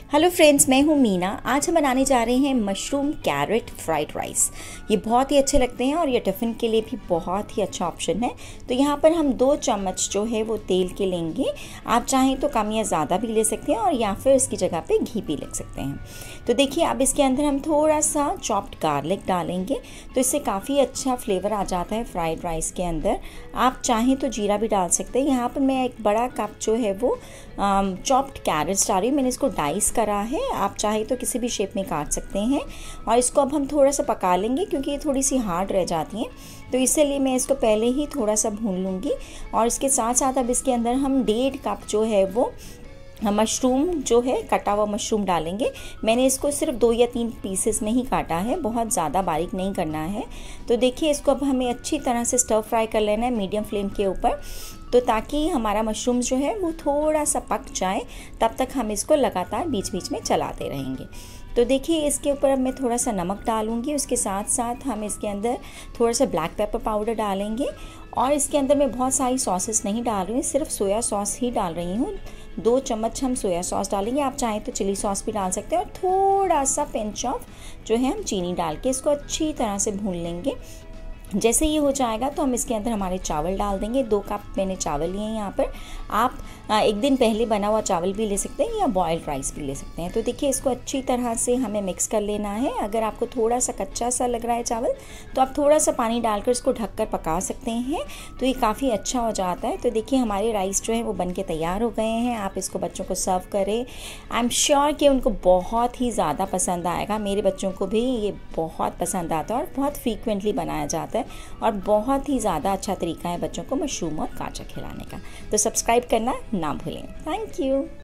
Hello friends, मैं हूँ मीना। आज हम बनाने जा रहे हैं मशरूम कैरेट फ्राइड राइस। ये बहुत ही अच्छे लगते हैं और ये टिफ़िन के लिए भी बहुत ही अच्छा ऑप्शन है। तो यहाँ पर हम 2 चम्मच जो है वो तेल के लेंगे। आप चाहें तो कम या ज़्यादा भी ले सकते हैं और या फिर इसकी जगह पे घी भी ले सकते हैं। तो देखिए, अब इसके अंदर हम थोड़ा सा चॉप्ड गार्लिक डालेंगे तो इससे काफ़ी अच्छा फ्लेवर आ जाता है फ्राइड राइस के अंदर। आप चाहें तो जीरा भी डाल सकते हैं। यहाँ पर मैं एक बड़ा कप जो है वो चॉप्ड कैरेट्स डाल रही हूँ। मैंने इसको डाइस करा है। आप चाहे तो किसी भी शेप में काट सकते हैं और इसको अब हम थोड़ा सा पका लेंगे क्योंकि ये थोड़ी सी हार्ड रह जाती हैं। तो इसलिए मैं इसको पहले ही थोड़ा सा भून लूँगी। और इसके साथ साथ अब इसके अंदर हम 1.5 कप जो है वो मशरूम जो है कटा हुआ मशरूम डालेंगे। मैंने इसको सिर्फ 2 या 3 पीसेस में ही काटा है, बहुत ज़्यादा बारीक नहीं करना है। तो देखिए, इसको अब हमें अच्छी तरह से स्टर फ्राई कर लेना है मीडियम फ्लेम के ऊपर, तो ताकि हमारा मशरूम जो है वो थोड़ा सा पक जाए। तब तक हम इसको लगातार बीच बीच में चलाते रहेंगे। तो देखिए, इसके ऊपर अब मैं थोड़ा सा नमक डालूंगी। उसके साथ साथ हम इसके अंदर थोड़ा सा ब्लैक पेपर पाउडर डालेंगे। और इसके अंदर मैं बहुत सारी सॉसेस नहीं डाल रही हूँ, सिर्फ सोया सॉस ही डाल रही हूँ। 2 चम्मच हम सोया सॉस डालेंगे। आप चाहें तो चिली सॉस भी डाल सकते हैं और थोड़ा सा पिंच ऑफ जो है हम चीनी डाल के इसको अच्छी तरह से भून लेंगे। जैसे ये हो जाएगा तो हम इसके अंदर हमारे चावल डाल देंगे। 2 कप मैंने चावल लिए हैं यहाँ पर। आप एक दिन पहले बना हुआ चावल भी ले सकते हैं या बॉइल्ड राइस भी ले सकते हैं। तो देखिए, इसको अच्छी तरह से हमें मिक्स कर लेना है। अगर आपको थोड़ा सा कच्चा सा लग रहा है चावल तो आप थोड़ा सा पानी डालकर इसको ढककर पका सकते हैं, तो ये काफ़ी अच्छा हो जाता है। तो देखिए, हमारे राइस जो है वो बन के तैयार हो गए हैं। आप इसको बच्चों को सर्व करें। आई एम श्योर कि उनको बहुत ही ज़्यादा पसंद आएगा। मेरे बच्चों को भी ये बहुत पसंद आता है और बहुत फ्रीक्वेंटली बनाया जाता है और बहुत ही ज़्यादा अच्छा तरीका है बच्चों को मशरूम और गाजर खिलाने का। तो सब्सक्राइब करना ना भूलें। Thank you.